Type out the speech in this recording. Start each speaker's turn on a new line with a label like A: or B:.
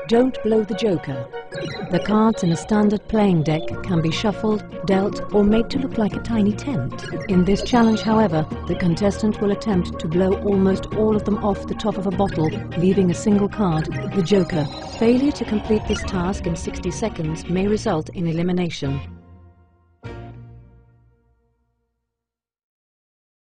A: Don't blow the joker. The cards in a standard playing deck can be shuffled, dealt, or made to look like a tiny tent. In this challenge, however, the contestant will attempt to blow almost all of them off the top of a bottle, leaving a single card, the joker. Failure to complete this task in 60 seconds may result in elimination.